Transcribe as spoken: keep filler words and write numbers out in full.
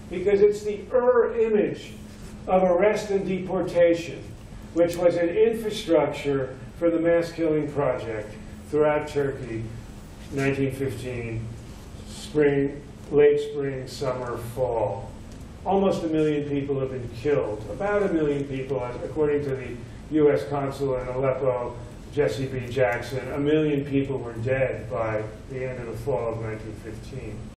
because it's the Ur image of arrest and deportation, which was an infrastructure for the mass killing project throughout Turkey, nineteen fifteen, spring, late spring, summer, fall. Almost a million people have been killed. About a million people, according to the U S consul in Aleppo, Jesse B. Jackson, a million people were dead by the end of the fall of nineteen fifteen.